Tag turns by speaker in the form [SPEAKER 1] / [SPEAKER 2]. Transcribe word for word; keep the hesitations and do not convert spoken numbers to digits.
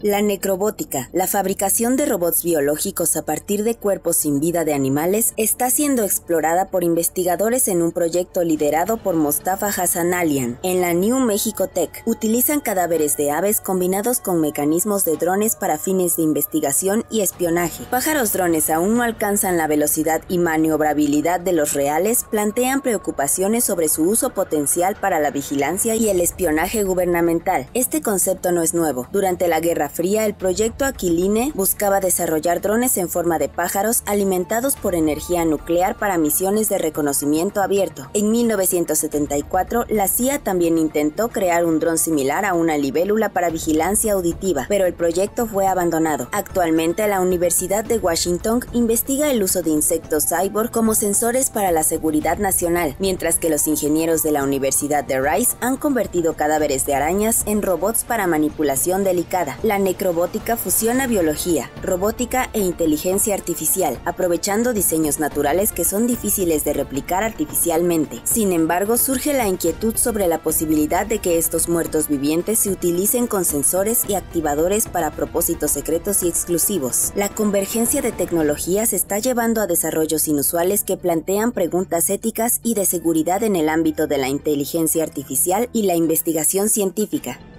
[SPEAKER 1] La necrobótica, la fabricación de robots biológicos a partir de cuerpos sin vida de animales, está siendo explorada por investigadores en un proyecto liderado por Mostafa Hassanalian en la New Mexico Tech. Utilizan cadáveres de aves combinados con mecanismos de drones para fines de investigación y espionaje. Pájaros drones aún no alcanzan la velocidad y maniobrabilidad de los reales, plantean preocupaciones sobre su uso potencial para la vigilancia y el espionaje gubernamental. Este concepto no es nuevo. Durante la Guerra Fría, el proyecto Aquiline buscaba desarrollar drones en forma de pájaros alimentados por energía nuclear para misiones de reconocimiento abierto. En mil novecientos setenta y cuatro, la C I A también intentó crear un dron similar a una libélula para vigilancia auditiva, pero el proyecto fue abandonado. Actualmente, la Universidad de Washington investiga el uso de insectos cyborg como sensores para la seguridad nacional, mientras que los ingenieros de la Universidad de Rice han convertido cadáveres de arañas en robots para manipulación delicada. La necrobótica fusiona biología, robótica e inteligencia artificial, aprovechando diseños naturales que son difíciles de replicar artificialmente. Sin embargo, surge la inquietud sobre la posibilidad de que estos muertos vivientes se utilicen con sensores y activadores para propósitos secretos y exclusivos. La convergencia de tecnologías está llevando a desarrollos inusuales que plantean preguntas éticas y de seguridad en el ámbito de la inteligencia artificial y la investigación científica.